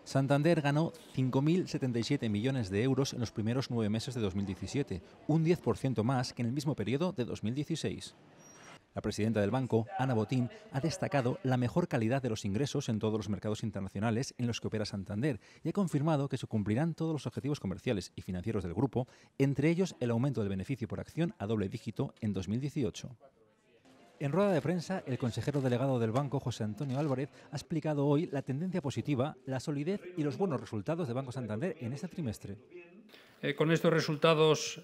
Santander ganó 5.077 millones de euros en los primeros 9 meses de 2017, un 10% más que en el mismo periodo de 2016. La presidenta del banco, Ana Botín, ha destacado la mejor calidad de los ingresos en todos los mercados internacionales en los que opera Santander y ha confirmado que se cumplirán todos los objetivos comerciales y financieros del grupo, entre ellos el aumento del beneficio por acción a doble dígito en 2018. En rueda de prensa, el consejero delegado del banco, José Antonio Álvarez, ha explicado hoy la tendencia positiva, la solidez y los buenos resultados de Banco Santander en este trimestre. Con estos resultados,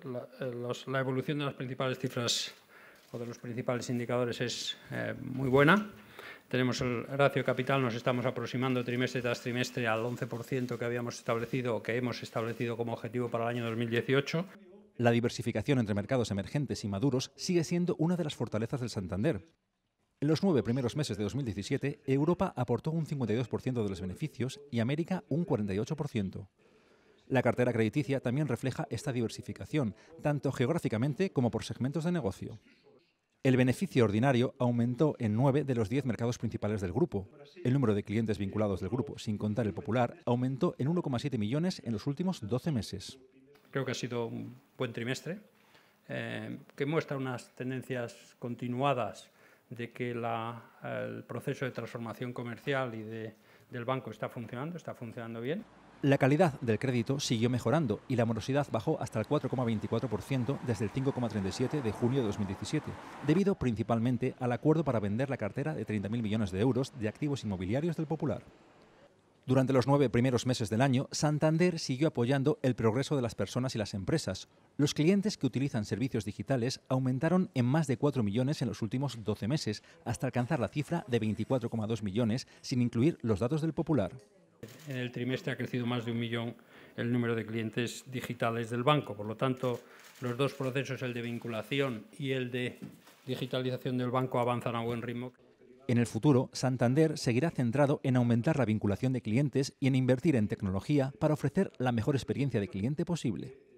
la evolución de las principales cifras o de los principales indicadores es muy buena. Tenemos el ratio de capital, nos estamos aproximando trimestre tras trimestre al 11% que habíamos establecido o que hemos establecido como objetivo para el año 2018. La diversificación entre mercados emergentes y maduros sigue siendo una de las fortalezas del Santander. En los 9 primeros meses de 2017, Europa aportó un 52% de los beneficios y América un 48%. La cartera crediticia también refleja esta diversificación, tanto geográficamente como por segmentos de negocio. El beneficio ordinario aumentó en 9 de los 10 mercados principales del grupo. El número de clientes vinculados del grupo, sin contar el popular, aumentó en 1,7 millones en los últimos 12 meses. Creo que ha sido un buen trimestre, que muestra unas tendencias continuadas de que el proceso de transformación comercial y del banco está funcionando bien. La calidad del crédito siguió mejorando y la morosidad bajó hasta el 4,24% desde el 5,37% de junio de 2017, debido principalmente al acuerdo para vender la cartera de 30.000 millones de euros de activos inmobiliarios del Popular. Durante los 9 primeros meses del año, Santander siguió apoyando el progreso de las personas y las empresas. Los clientes que utilizan servicios digitales aumentaron en más de 4 millones en los últimos 12 meses, hasta alcanzar la cifra de 24,2 millones, sin incluir los datos del Popular. En el trimestre ha crecido más de 1 millón el número de clientes digitales del banco. Por lo tanto, los dos procesos, el de vinculación y el de digitalización del banco, avanzan a buen ritmo. En el futuro, Santander seguirá centrado en aumentar la vinculación de clientes y en invertir en tecnología para ofrecer la mejor experiencia de cliente posible.